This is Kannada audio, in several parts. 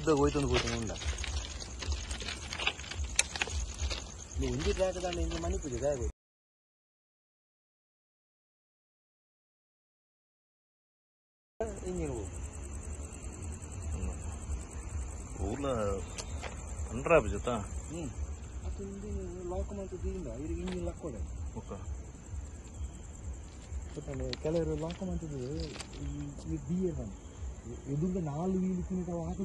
ಉದ್ದ ಹೋಯ್ತು ಉಂಡ ಒಂಜಿ ಟ್ರ್ಯಾಕ್ ದಾಂಡ ಇಂಜಿ ಮನಿ ಪೂಜೆ ಗಾಯ ಇಂಜಿನ್ ಊರ್ಲ ಅಂಡ್ರಾ ಬಿಜತಾ ಅದು ಲಾಕ್ ಮಾಡ್ತಿದ್ದಿಂದ ಇವ್ರಿಗೆ ಇಂಜಿನ್ ಲಕ್ಕೊಡೆ ಕೆಲವರು ಲಾಕ್ ಮಾಡ್ತಿದ್ರು ಈ ಬಿ ಎ ಎದುರುಗ 4 ವೀಲ್ ಕಿಲೋಮೀಟರ್ ಹಾಕಿ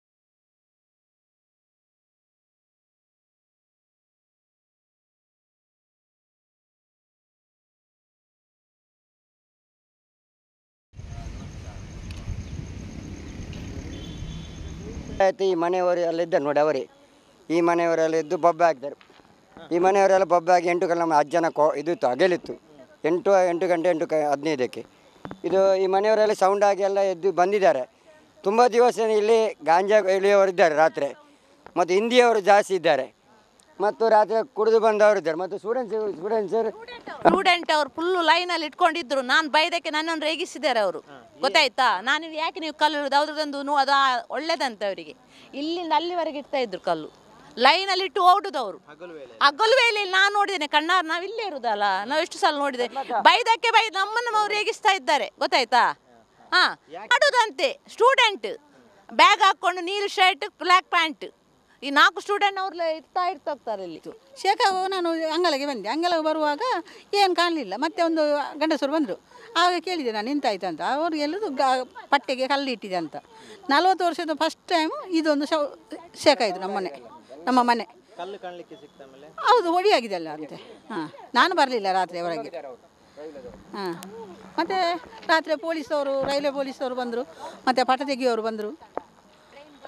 ಆಯ್ತು. ಈ ಮನೆಯವರು ಎಲ್ಲ ಇದ್ದಾರೆ ನೋಡಿ ಅವರೇ, ಈ ಮನೆಯವರೆಲ್ಲ ಇದ್ದು ಬೊಬ್ಬೆ ಹಾಕಿದ್ದಾರೆ. ಈ ಮನೆಯವರೆಲ್ಲ ಬೊಬ್ಬೆ ಹಾಕಿ 8 ಗಂಟೆ ನಮ್ಮ ಅಜ್ಜನ ಇದಿತ್ತು ಅಗಲಿತ್ತು 8 ಗಂಟೆ 8:15 ಇದು ಈ ಮನೆಯವರೆಲ್ಲ ಸೌಂಡ್ ಆಗಿ ಎಲ್ಲ ಎದ್ದು ಬಂದಿದ್ದಾರೆ. ತುಂಬ ದಿವಸ ಇಲ್ಲಿ ಗಾಂಜಾ ಎಳೆಯವರು ಇದ್ದಾರೆ ರಾತ್ರಿ, ಮತ್ತು ಹಿಂದಿಯವರು ಜಾಸ್ತಿ ಇದ್ದಾರೆ, ಮತ್ತು ರಾತ್ರಿ ಕುಡಿದು ಬಂದವರು ಇದ್ದಾರೆ, ಮತ್ತು ಸ್ಟೂಡೆಂಟ್ ಅವರು ಫುಲ್ಲು ಲೈನಲ್ಲಿ ಇಟ್ಕೊಂಡಿದ್ರು. ನಾನು ಬೈದಕ್ಕೆ ನನ್ನನ್ನು ರೇಗಿಸಿದ್ದಾರೆ ಅವರು, ಗೊತ್ತಾಯ್ತಾ? ನಾನು ಯಾಕೆ ನೀವು ಕಲ್ಲು ಇಡೋದು ಅವ್ರದ್ದೊಂದು ಅದು ಒಳ್ಳೇದಂತ ಅವರಿಗೆ. ಇಲ್ಲಿಂದ ಅಲ್ಲಿವರೆಗೆ ಇಡ್ತಾ ಇದ್ರು ಕಲ್ಲು, ಲೈನಲ್ಲಿ ಇಟ್ಟು ಓಡುದು ಅವರು. ಹಗಲು ವೇಳೆಯಲ್ಲಿ ನಾನು ನೋಡಿದ್ದೇನೆ ಕಣ್ಣಾರು, ನಾವು ಇಲ್ಲೇ ಇರುದಲ್ಲ, ನಾವು ಎಷ್ಟು ಸಲ ನೋಡಿದೆ. ಬೈದಕ್ಕೆ ನಮ್ಮನ್ನು ಅವ್ರು ರೇಗಿಸ್ತಾ ಇದ್ದಾರೆ, ಗೊತ್ತಾಯ್ತಾ? ಹಾಂ, ಆಡುದಂತೆ ಸ್ಟೂಡೆಂಟ್ ಬ್ಯಾಗ್ ಹಾಕ್ಕೊಂಡು ನೀರು ಶರ್ಟ್ ಬ್ಲ್ಯಾಕ್ ಪ್ಯಾಂಟ್, ಈ 4 ಸ್ಟೂಡೆಂಟ್ ಅವ್ರು ಇರ್ತಾ ಹೋಗ್ತಾರೆ ಇಲ್ಲಿ. ಶೇಖಾವು ನಾನು ಅಂಗಳಗೆ ಬಂದೆ. ಅಂಗಳಗೆ ಬರುವಾಗ ಏನು ಕಾಣಲಿಲ್ಲ. ಮತ್ತೆ ಒಂದು ಗಂಡಸರು ಬಂದರು. ಆವಾಗ ಕೇಳಿದೆ ನಾನು ಎಂತಾಯ್ತು ಅಂತ. ಅವರು ಎಲ್ಲರೂ ಪಟ್ಟೆಗೆ ಕಲ್ಲು ಇಟ್ಟಿದೆ ಅಂತ. 40 ವರ್ಷದ ಫಸ್ಟ್ ಟೈಮ್ ಇದೊಂದು ಶೇಖ ಇದು ನಮ್ಮ ಮನೆ ಹೌದು ಹೊಡಿಯಾಗಿದೆ ಅಲ್ಲ ಅಂತೆ. ಹಾಂ, ನಾನು ಬರಲಿಲ್ಲ ರಾತ್ರಿ ಹೊರಗೆ. ಹಾಂ, ಮತ್ತು ರಾತ್ರಿ ಪೊಲೀಸವರು, ರೈಲ್ವೆ ಪೊಲೀಸವರು ಬಂದರು, ಮತ್ತು ಪಟ ತೆಗಿಯೋರು ಬಂದರು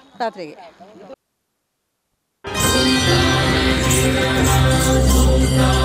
ರಾತ್ರಿಗೆ.